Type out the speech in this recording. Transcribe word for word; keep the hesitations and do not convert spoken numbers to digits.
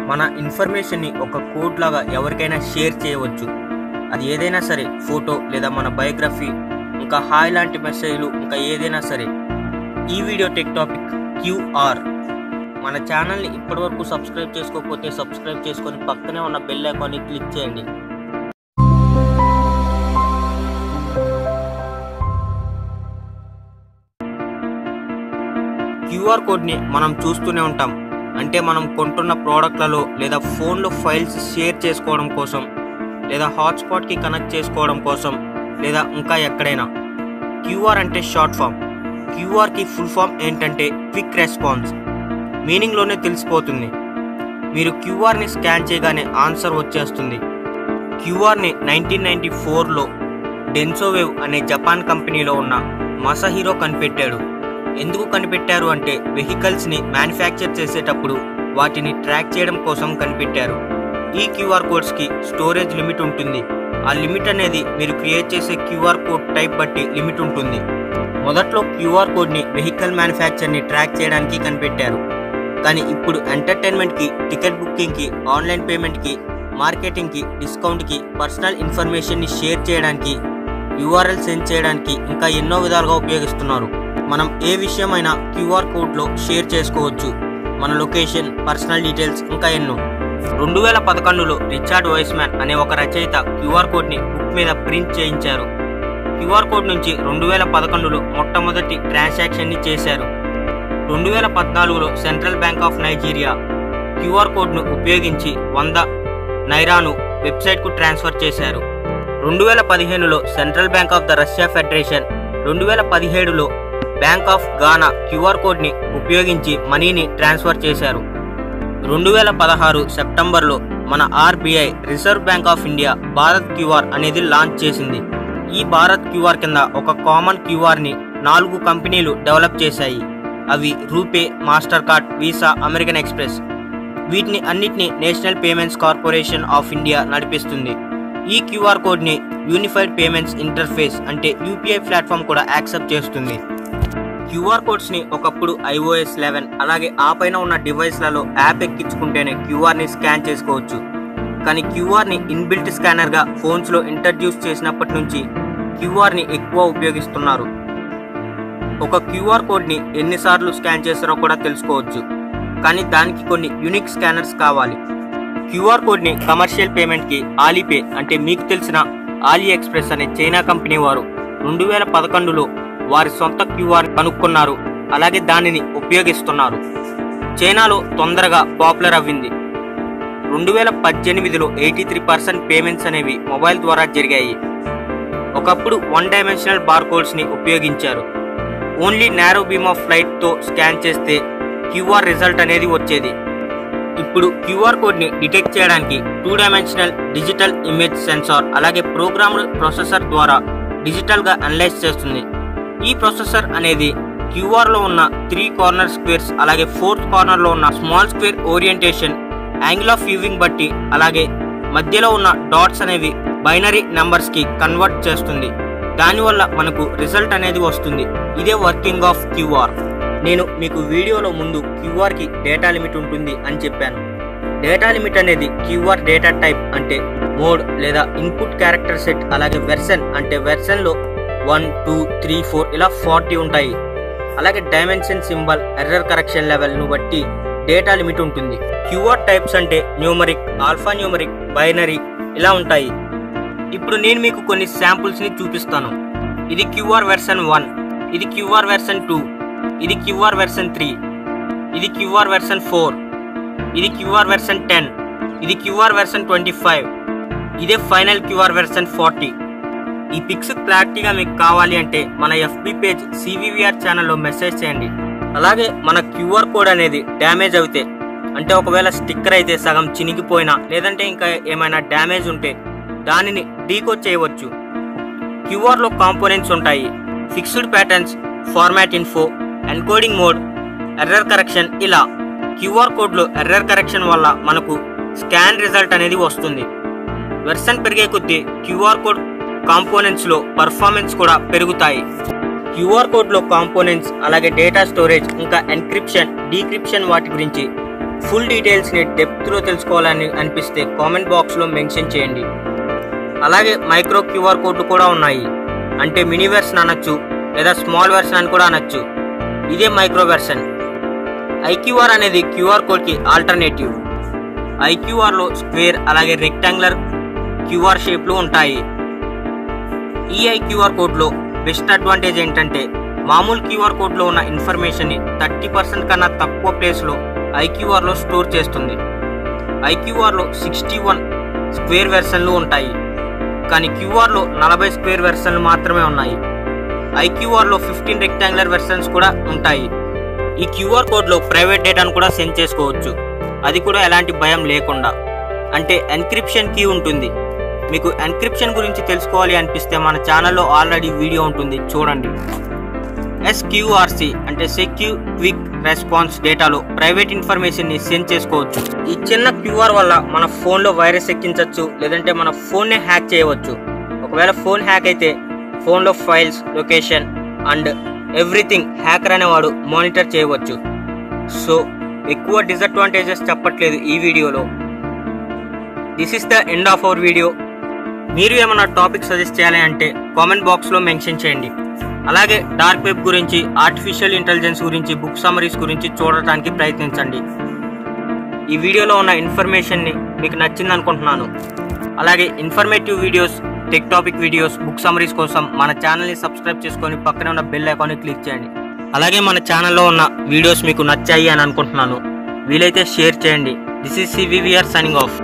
మన ఇన్ఫర్మేషన్ని ఒక కోడ్ లాగా ఎవరికైనా షేర్ చేయవచ్చు. అది ఏదైనా సరే, ఫోటో లేదా మన బయోగ్రఫీ, ఇంకా హాయ్ లాంటి మెసేజ్లు, ఇంకా ఏదైనా సరే. ఈ వీడియో టెక్ టాపిక్ క్యూఆర్. మన ఛానల్ని ఇప్పటివరకు సబ్స్క్రైబ్ చేసుకోకపోతే సబ్స్క్రైబ్ చేసుకొని పక్కనే ఉన్న బెల్ ఐకాన్ని క్లిక్ చేయండి. క్యూఆర్ కోడ్ని మనం చూస్తూనే ఉంటాం. అంటే మనం కొంటున్న ప్రోడక్ట్లలో లేదా ఫోన్లో ఫైల్స్ షేర్ చేసుకోవడం కోసం, లేదా హాట్స్పాట్కి కనెక్ట్ చేసుకోవడం కోసం, లేదా ఇంకా ఎక్కడైనా. క్యూఆర్ అంటే షార్ట్ ఫామ్. క్యూఆర్కి ఫుల్ ఫామ్ ఏంటంటే క్విక్ రెస్పాన్స్. మీనింగ్లోనే తెలిసిపోతుంది. మీరు క్యూఆర్ని స్కాన్ చేయగానే ఆన్సర్ వచ్చేస్తుంది. క్యూఆర్ని నైన్టీన్ నైన్టీ ఫోర్లో డెన్సోవేవ్ అనే జపాన్ కంపెనీలో ఉన్న మసహిరో కనిపెట్టాడు. ఎందుకు కనిపెట్టారు అంటే వెహికల్స్ని మ్యానుఫ్యాక్చర్ చేసేటప్పుడు వాటిని ట్రాక్ చేయడం కోసం కనిపెట్టారు. ఈ క్యూఆర్ కోడ్స్కి స్టోరేజ్ లిమిట్ ఉంటుంది. ఆ లిమిట్ అనేది మీరు క్రియేట్ చేసే క్యూఆర్ కోడ్ టైప్ బట్టి లిమిట్ ఉంటుంది. మొదట్లో క్యూఆర్ కోడ్ని వెహికల్ మ్యానుఫ్యాక్చర్ని ట్రాక్ చేయడానికి కనిపెట్టారు. కానీ ఇప్పుడు ఎంటర్టైన్మెంట్కి, టికెట్ బుకింగ్కి, ఆన్లైన్ పేమెంట్కి, మార్కెటింగ్కి, డిస్కౌంట్కి, పర్సనల్ ఇన్ఫర్మేషన్ని షేర్ చేయడానికి, యూఆర్ఎల్ సెండ్ చేయడానికి ఇంకా ఎన్నో విధాలుగా ఉపయోగిస్తున్నారు. మనం ఏ విషయమైనా క్యూఆర్ కోడ్లో షేర్ చేసుకోవచ్చు. మన లొకేషన్, పర్సనల్ డీటెయిల్స్ ఇంకా ఎన్నో. రెండు వేల పదకొండులో రిచార్డ్ వైస్మ్యాన్ అనే ఒక రచయిత క్యూఆర్ కోడ్ని బుక్ మీద ప్రింట్ చేయించారు. క్యూఆర్ కోడ్ నుంచి రెండు వేల పదకొండులో మొట్టమొదటి ట్రాన్సాక్షన్ని చేశారు. రెండు వేల పద్నాలుగులో central bank of Nigeria QR కోడ్ను ఉపయోగించి వంద నైరాను వెబ్సైట్కు ట్రాన్స్ఫర్ చేశారు. రెండు వేల పదిహేనులో central bank of the Russia federation, రెండు వేల పదిహేడులో బ్యాంక్ ఆఫ్ గానా క్యూఆర్ కోడ్ని ఉపయోగించి మనీని ట్రాన్స్ఫర్ చేశారు. రెండు వేల పదహారు సెప్టెంబర్లో మన RBI, reserve bank of India Bharat QR అనేది లాంచ్ చేసింది. ఈ భారత్ క్యూఆర్ కింద ఒక కామన్ క్యూఆర్ని నాలుగు కంపెనీలు డెవలప్ చేశాయి. అవి RuPay, master card, visa, American express. వీటిని అన్నిటినీ national payments corporation of India నడిపిస్తుంది. ఈ క్యూఆర్ కోడ్ని యూనిఫైడ్ పేమెంట్స్ ఇంటర్ఫేస్ అంటే యూపీఐ ప్లాట్ఫామ్ కూడా యాక్సెప్ట్ చేస్తుంది. క్యూఆర్ కోడ్స్ని ఒకప్పుడు ఐఓఎస్ లెవెన్ అలాగే ఆ పైన ఉన్న డివైస్లలో యాప్ ఎక్కించుకుంటేనే క్యూఆర్ని స్కాన్ చేసుకోవచ్చు. కానీ క్యూఆర్ని ఇన్బిల్ట్ స్కానర్గా ఫోన్స్లో ఇంట్రడ్యూస్ చేసినప్పటి నుంచి క్యూఆర్ని ఎక్కువ ఉపయోగిస్తున్నారు. ఒక క్యూఆర్ కోడ్ని ఎన్నిసార్లు స్కాన్ చేస్తారో కూడా తెలుసుకోవచ్చు. కానీ దానికి కొన్ని యూనిక్ స్కానర్స్ కావాలి. క్యూఆర్ కోడ్ని కమర్షియల్ పేమెంట్కి ఆలీపే అంటే మీకు తెలిసిన ఆలీ ఎక్స్ప్రెస్ అనే చైనా కంపెనీ వారు రెండు వేల పదకొండులో వారి సొంత క్యూఆర్ కనుక్కున్నారు. అలాగే దానిని ఉపయోగిస్తున్నారు. చైనాలో తొందరగా పాపులర్ అవ్వింది. రెండు వేల పద్దెనిమిదిలో ఎయిటీ త్రీ పర్సెంట్ పేమెంట్స్ అనేవి మొబైల్ ద్వారా జరిగాయి. ఒకప్పుడు వన్ డైమెన్షనల్ బార్ కోడ్స్ని ఉపయోగించారు. ఓన్లీ నారో బీమ్ ఆఫ్ లైట్తో స్కాన్ చేస్తే క్యూఆర్ రిజల్ట్ అనేది వచ్చేది. ఇప్పుడు క్యూఆర్ కోడ్ని డిటెక్ట్ చేయడానికి two dimensional digital image sensor అలాగే ప్రోగ్రామ్డ్ ప్రాసెసర్ ద్వారా డిజిటల్గా అనలైజ్ చేస్తుంది. ఈ ప్రాసెసర్ అనేది క్యూఆర్లో ఉన్న త్రీ కార్నర్ స్క్వేర్స్ అలాగే ఫోర్త్ కార్నర్లో ఉన్న small square orientation, angle of viewing బట్టి అలాగే మధ్యలో ఉన్న డాట్స్ అనేవి బైనరీ నెంబర్స్కి కన్వర్ట్ చేస్తుంది. దానివల్ల మనకు రిజల్ట్ అనేది వస్తుంది. ఇదే వర్కింగ్ ఆఫ్ క్యూఆర్. నేను మీకు వీడియోలో ముందు క్యూఆర్కి డేటా లిమిట్ ఉంటుంది అని చెప్పాను. డేటా లిమిట్ అనేది క్యూఆర్ డేటా టైప్ అంటే మోడ్ లేదా ఇన్పుట్ క్యారెక్టర్ సెట్ అలాగే వెర్షన్ అంటే వెర్షన్లో వన్ టూ త్రీ ఫోర్ ఇలా ఫార్టీ ఉంటాయి. అలాగే డైమెన్షన్, సింబల్, ఎర్రర్ కరెక్షన్ లెవెల్ను బట్టి డేటా లిమిట్ ఉంటుంది. క్యూఆర్ టైప్స్ అంటే న్యూమరిక్, ఆల్ఫా న్యూమరిక్, బైనరీ ఇలా ఉంటాయి. ఇప్పుడు నేను మీకు కొన్ని శాంపుల్స్ని చూపిస్తాను. ఇది క్యూఆర్ వెర్షన్ వన్, ఇది క్యూఆర్ వెర్షన్ టూ, ఇది క్యూఆర్ వెర్షన్ త్రీ, ఇది క్యూఆర్ వెర్షన్ ఫోర్, ఇది క్యూఆర్ వెర్షన్ టెన్, ఇది క్యూఆర్ వెర్షన్ ట్వంటీ ఫైవ్, ఇదే ఫైనల్ క్యూఆర్ వెర్షన్ ఫార్టీ. ఈ పిక్స్ క్లారిటీగా మీకు కావాలి అంటే మన ఎఫ్బి పేజ్ సివివిఆర్ ఛానల్లో మెసేజ్ చేయండి. అలాగే మన క్యూఆర్ కోడ్ అనేది డ్యామేజ్ అవుతే, అంటే ఒకవేళ స్టిక్కర్ అయితే సగం చినిగిపోయినా లేదంటే ఇంకా ఏమైనా డ్యామేజ్ ఉంటే దానిని డీకోడ్ చేయవచ్చు. క్యూఆర్లో కాంపోనెంట్స్ ఉంటాయి. Fixed patterns, format info, encoding mode, error correction ఇలా. క్యూఆర్ కోడ్లో ఎర్రర్ కరెక్షన్ వల్ల మనకు స్కాన్ రిజల్ట్ అనేది వస్తుంది. వెర్షన్ పెరిగే కొద్దీ క్యూఆర్ కోడ్ కాంపోనెంట్స్లో పర్ఫార్మెన్స్ కూడా పెరుగుతాయి. క్యూఆర్ కోడ్లో కాంపోనెంట్స్ అలాగే డేటా స్టోరేజ్ ఇంకా ఎన్క్రిప్షన్, డీక్రిప్షన్ వాటి గురించి ఫుల్ డీటెయిల్స్ని డెప్త్లో తెలుసుకోవాలని అనిపిస్తే కామెంట్ బాక్స్లో మెన్షన్ చేయండి. అలాగే మైక్రో క్యూఆర్ కోడ్లు కూడా ఉన్నాయి. అంటే మినీ వెర్షన్ అనొచ్చు లేదా స్మాల్ వెర్షన్ అని కూడా అనొచ్చు. ఇదే మైక్రో వెర్షన్. ఐక్యూఆర్ అనేది క్యూఆర్ కోడ్కి ఆల్టర్నేటివ్. ఐక్యూఆర్లో స్క్వేర్ అలాగే రెక్టాంగులర్ క్యూఆర్ షేప్లు ఉంటాయి. ఈ ఐక్యూఆర్ కోడ్లో బెస్ట్ అడ్వాంటేజ్ ఏంటంటే మామూలు క్యూఆర్ కోడ్లో ఉన్న ఇన్ఫర్మేషన్ని థర్టీ పర్సెంట్ కన్నా తక్కువ ప్లేస్లో ఐక్యూఆర్లో స్టోర్ చేస్తుంది. ఐక్యూఆర్లో సిక్స్టీ వన్ స్క్వేర్ వెర్షన్లు ఉంటాయి, కానీ క్యూఆర్లో నలభై స్క్వేర్ వెర్షన్లు మాత్రమే ఉన్నాయి. ఐక్యూఆర్లో ఫిఫ్టీన్ రెక్టాంగులర్ వెర్షన్స్ కూడా ఉంటాయి. ఈ క్యూఆర్ కోడ్లో ప్రైవేట్ డేటాను కూడా సెండ్ చేసుకోవచ్చు, అది కూడా ఎలాంటి భయం లేకుండా. అంటే ఎన్క్రిప్షన్ కీ ఉంటుంది. మీకు ఎన్క్రిప్షన్ గురించి తెలుసుకోవాలి అనిపిస్తే మన ఛానల్లో ఆల్రెడీ వీడియో ఉంటుంది, చూడండి. ఎస్క్యూఆర్సి అంటే సెక్యూర్ క్విక్ రెస్పాన్స్ డేటాలో ప్రైవేట్ ఇన్ఫర్మేషన్ని సెండ్ చేసుకోవచ్చు. ఈ చిన్న క్యూఆర్ వల్ల మన ఫోన్లో వైరస్ ఎక్కించవచ్చు, లేదంటే మన ఫోన్నే హ్యాక్ చేయవచ్చు. ఒకవేళ ఫోన్ హ్యాక్ అయితే ఫోన్లో files, location and everything hacker అనేవాడు మానిటర్ చేయవచ్చు. సో ఎక్కువ డిసడ్వాంటేజెస్ చెప్పట్లేదు ఈ వీడియోలో. This is the end of our video. మీరు ఏమైనా టాపిక్ సజెస్ట్ చేయాలి అంటే కామెంట్ బాక్స్లో మెన్షన్ చేయండి. అలాగే డార్క్ వెబ్ గురించి, ఆర్టిఫిషియల్ ఇంటెలిజెన్స్ గురించి, బుక్ సమ్మరీస్ గురించి చూడటానికి ప్రయత్నించండి. ఈ వీడియోలో ఉన్న ఇన్ఫర్మేషన్ని మీకు నచ్చింది అనుకుంటున్నాను. అలాగే informative videos, tech topic videos, book summaries కోసం మన ఛానల్ని సబ్స్క్రైబ్ చేసుకొని పక్కనే ఉన్న బెల్ ఐకాన్ని క్లిక్ చేయండి. అలాగే మన ఛానల్లో ఉన్న వీడియోస్ మీకు నచ్చాయి అని అనుకుంటున్నాను. వీలైతే షేర్ చేయండి. This is CVVR signing of.